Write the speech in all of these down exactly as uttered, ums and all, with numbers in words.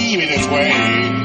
leaving its way.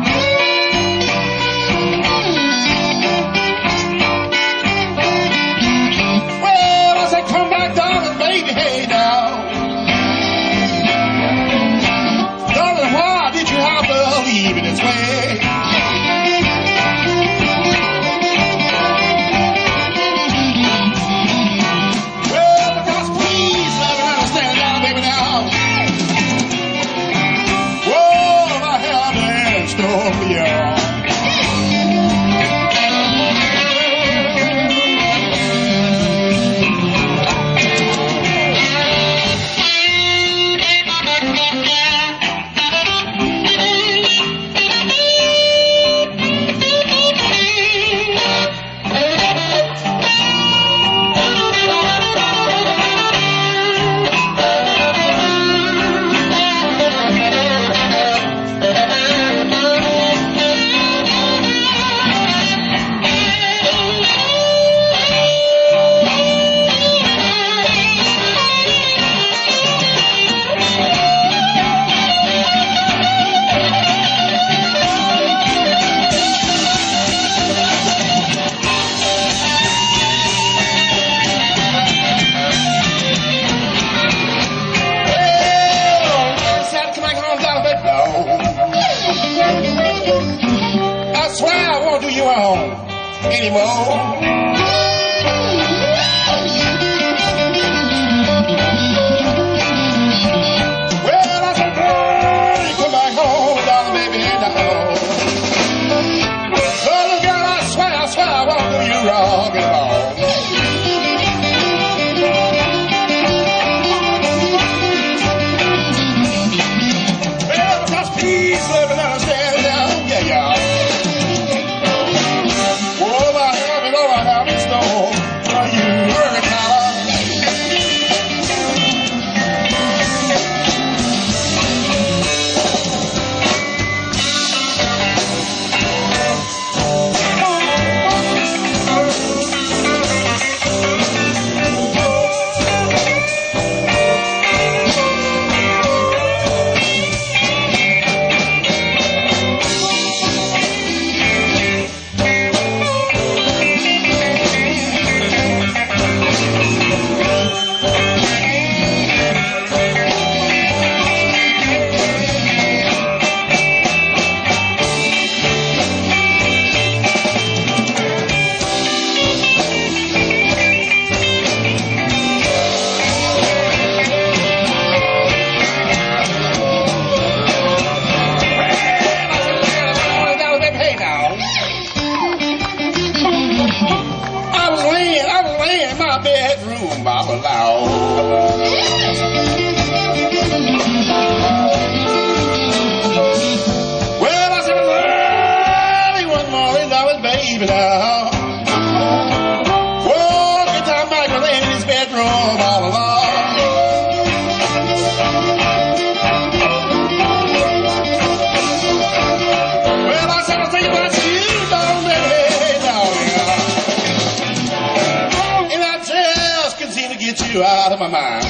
I swear I won't do you wrong anymore. Well, I said, girl, you come back home, darling, baby, now. Oh, look, girl, I swear, I swear I won't do you wrong anymore. Well, because peace, love, and understand now, yeah, yeah. Bedroom, Mama Loud. Well, I said, early one morning, I was baby now. Whoa, good time Michael laying in his bedroom all alone. Well, I said, I think about you, don't let down, yeah. Seem to get you out of my mind.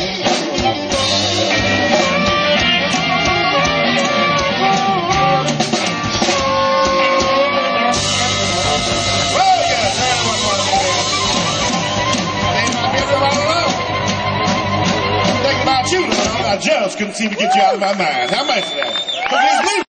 Well, you gotta turn one more thing. Ain't my bedroom all alone. Thinking about you, I just couldn't seem to get you out of my mind. How much of that?